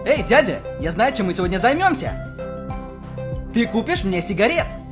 Эй, дядя, я знаю, чем мы сегодня займемся. Ты купишь мне сигарет.